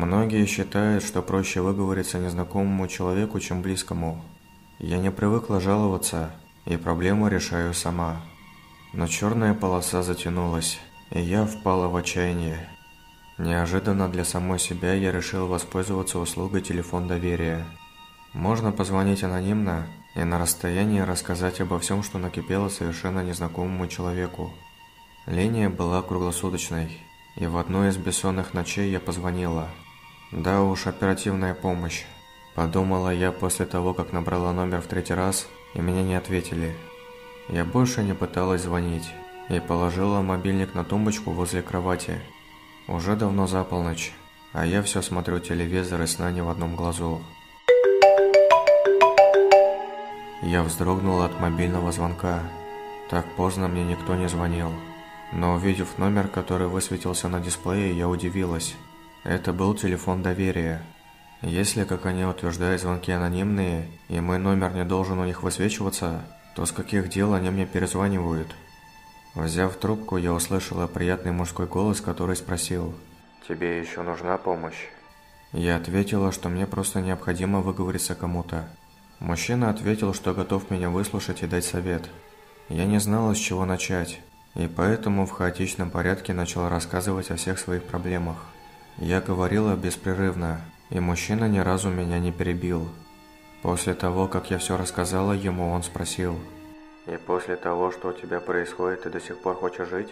Многие считают, что проще выговориться незнакомому человеку, чем близкому. Я не привыкла жаловаться, и проблему решаю сама. Но черная полоса затянулась, и я впала в отчаяние. Неожиданно для самой себя я решил воспользоваться услугой телефон доверия. Можно позвонить анонимно и на расстоянии рассказать обо всем, что накипело совершенно незнакомому человеку. Линия была круглосуточной, и в одну из бессонных ночей я позвонила. Да уж, оперативная помощь. Подумала я после того, как набрала номер в 3-й раз, и мне не ответили. Я больше не пыталась звонить, и положила мобильник на тумбочку возле кровати. Уже давно за полночь, а я все смотрю телевизор и сна не в одном глазу. Я вздрогнула от мобильного звонка. Так поздно мне никто не звонил. Но увидев номер, который высветился на дисплее, я удивилась. Это был телефон доверия. Если, как они утверждают, звонки анонимные, и мой номер не должен у них высвечиваться, то с каких дел они мне перезванивают? Взяв трубку, я услышала приятный мужской голос, который спросил: «Тебе еще нужна помощь?» Я ответила, что мне просто необходимо выговориться кому-то. Мужчина ответил, что готов меня выслушать и дать совет. Я не знала, с чего начать, и поэтому в хаотичном порядке начала рассказывать о всех своих проблемах. Я говорила беспрерывно, и мужчина ни разу меня не перебил. После того, как я все рассказала ему, он спросил: «И после того, что у тебя происходит, ты до сих пор хочешь жить?»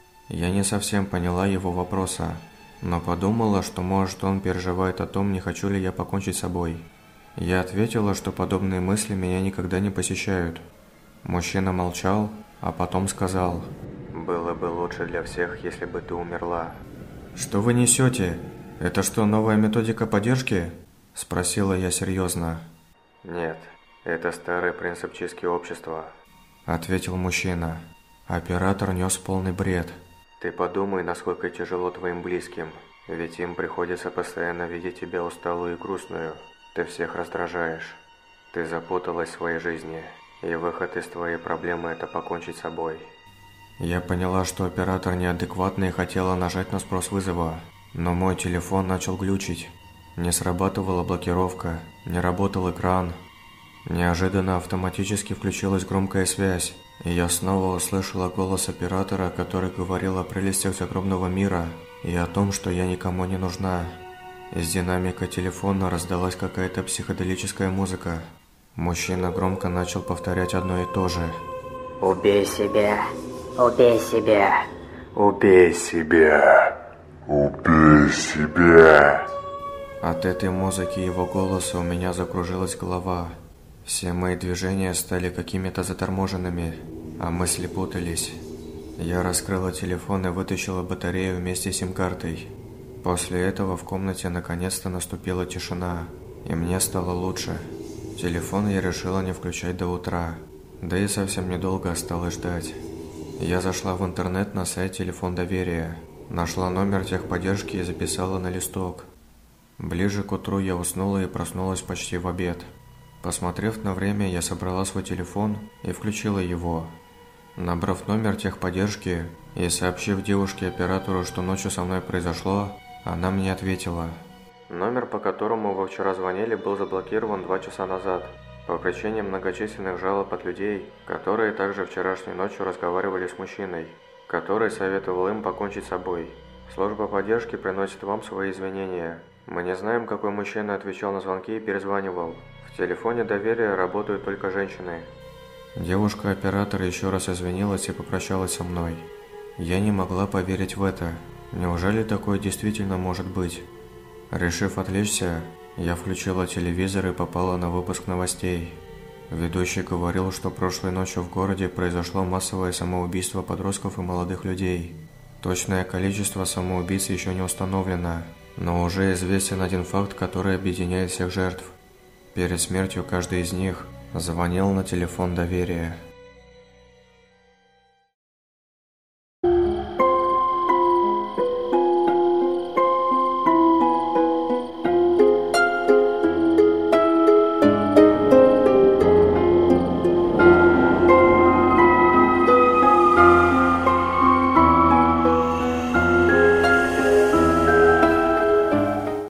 Я не совсем поняла его вопроса, но подумала, что может он переживает о том, не хочу ли я покончить с собой. Я ответила, что подобные мысли меня никогда не посещают. Мужчина молчал, а потом сказал: «Было бы лучше для всех, если бы ты умерла». «Что вы несете? Это что, новая методика поддержки?» – спросила я серьезно. «Нет, это старый принцип чистки общества», – ответил мужчина. Оператор нес полный бред. «Ты подумай, насколько тяжело твоим близким, ведь им приходится постоянно видеть тебя усталую и грустную. Ты всех раздражаешь. Ты запуталась в своей жизни, и выход из твоей проблемы – это покончить с собой». Я поняла, что оператор неадекватный и хотела нажать на сброс вызова, но мой телефон начал глючить. Не срабатывала блокировка, не работал экран. Неожиданно автоматически включилась громкая связь, и я снова услышала голос оператора, который говорил о прелестях загробного мира и о том, что я никому не нужна. Из динамика телефона раздалась какая-то психоделическая музыка. Мужчина громко начал повторять одно и то же. «Убей себя! Убей себя! Убей себя! Убей себя!» От этой музыки и его голоса у меня закружилась голова. Все мои движения стали какими-то заторможенными, а мысли путались. Я раскрыла телефон и вытащила батарею вместе с сим-картой. После этого в комнате наконец-то наступила тишина, и мне стало лучше. Телефон я решила не включать до утра, да и совсем недолго осталось ждать. Я зашла в интернет на сайт «Телефон доверия», нашла номер техподдержки и записала на листок. Ближе к утру я уснула и проснулась почти в обед. Посмотрев на время, я собрала свой телефон и включила его. Набрав номер техподдержки и сообщив девушке-оператору, что ночью со мной произошло, она мне ответила: «Номер, по которому вы вчера звонили, был заблокирован 2 часа назад по причине многочисленных жалоб от людей, которые также вчерашней ночью разговаривали с мужчиной, который советовал им покончить с собой. Служба поддержки приносит вам свои извинения. Мы не знаем, какой мужчина отвечал на звонки и перезванивал. В телефоне доверия работают только женщины». Девушка-оператор еще раз извинилась и попрощалась со мной. Я не могла поверить в это. Неужели такое действительно может быть? Решив отвлечься, я включила телевизор и попала на выпуск новостей. Ведущий говорил, что прошлой ночью в городе произошло массовое самоубийство подростков и молодых людей. Точное количество самоубийц еще не установлено, но уже известен один факт, который объединяет всех жертв. Перед смертью каждый из них звонил на телефон доверия.